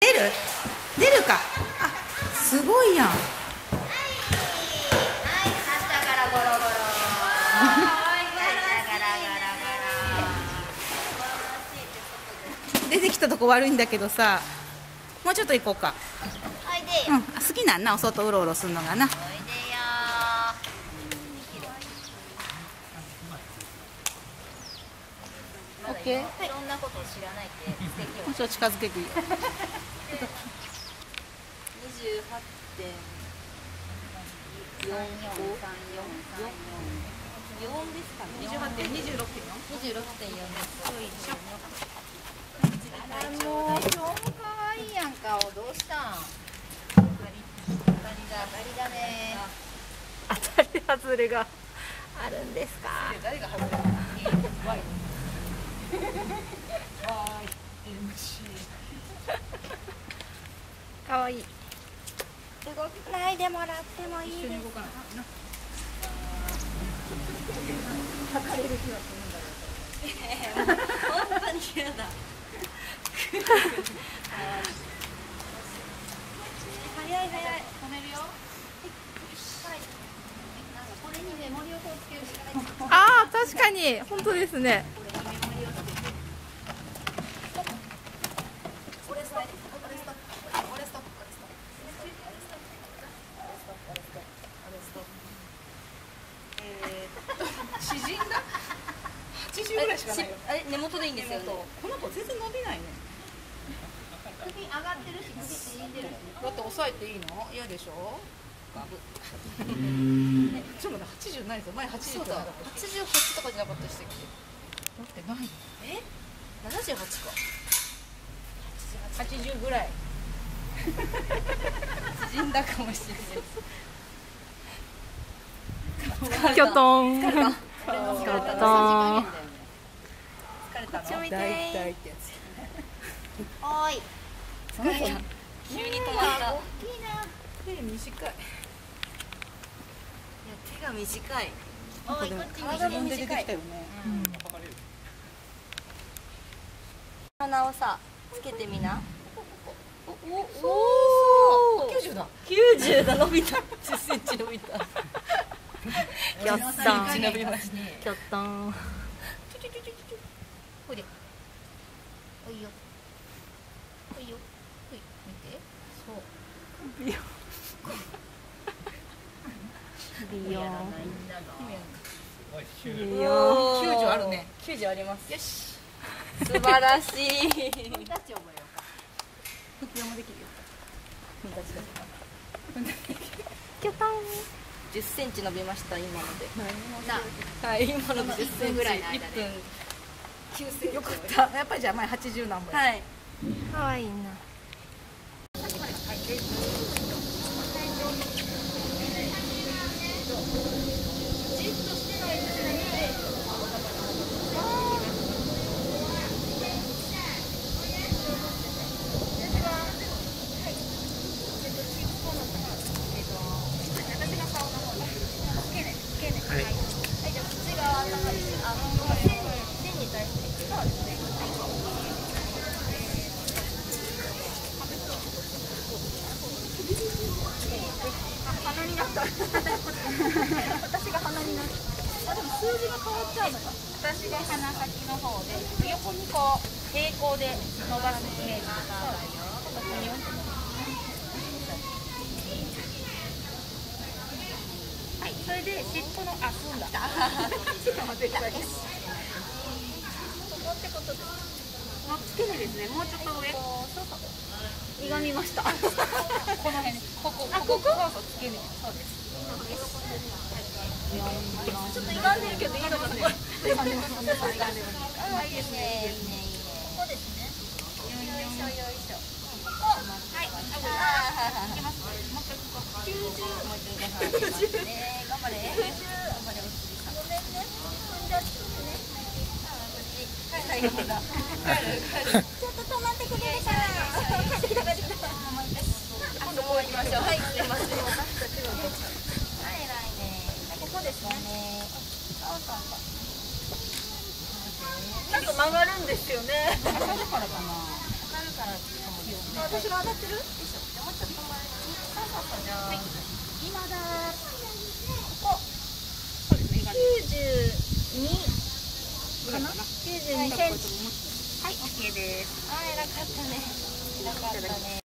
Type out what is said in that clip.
出るか。あ、すごいやん。出てきたとこ悪いんだけどさ、もうちょっと行こうか。うん、好きなんな、お外うろうろするのがな。オッケー。そんなことを知らないって素敵よ。もうちょっと近づけていい。28.4ですかね。28.26.4。もう今日も可愛いやんか。どうしたん？当たりだね。当たり外れがあるんですか。誰が外れるの？可愛い。動かないでもらってもいいですか？測れる日は来るんだろう。本当に嫌だ。早い。止めるよ。これにメモリをつけるしかない。ああ、確かに本当ですね。縮んだ80ぐらいしかないよ。あれ、根元でいいんですよね。この子全然伸びないね。首上がってるし、首縮んでる。だって押さえていいの？嫌でしょ？ガブ。ちょっと待って、80ないぞ。前80とか88とかじゃなかったでしたっけ？だってない。78か。80ぐらい。縮んだかもしれない。キョトン。キョトン。こっち向いて。大体ってやつ。おーい。急に止まった。大きいな。手短い。手が短い。おい、こっち体も出てきたよね。鼻をさ、つけてみな。おお。90だ。90だ、伸びた。10センチ伸びた。キョットン。キョットン。ほいで。おいよ。ほいよ。ほい、見て。そう。美容。美容。90あるね。90あります。よし。素晴らしい。タッチ覚えようか。ピアノできるよ。キョトン。10センチ伸びました今ので。はい、今ので10センチ。1分9センチ。よかった。やっぱりじゃあ前80何本。はい。可愛いな。私が鼻になる。あ、でも数字が変わっちゃうのか。私が鼻先の方で、横にこう平行で伸ばすイメージ。はい、それで尻尾の済んだ。ちょっと待ってください。ってことで。つけ根ですね。もうちょっと上。歪みました。この辺、ここ、そうつけ根。そうです。ちょっと歪んでるけどいいのかな。歪んでます。いいですね。いいですね。ここですね。よいしょよいしょ。ここ。はい。いけます。もう一回ここ。90。もう一回頑張れ。頑張れ。ごめんね。踏んじゃってね。最後だ。ちょっと止まってくれるかな。帰ってきた。今度こう行きましょう。はい。すいません。ここですね。なんか曲がるんですよね。わかるからかな。わかるから。そう私が当たってる？でしょ。じゃあもうちょっと前に。そうそうそう、じゃあ、今だ。ここ。そうですね。92かな？92センチ。はい、オッケーです。あ、偉かったね。偉かったね。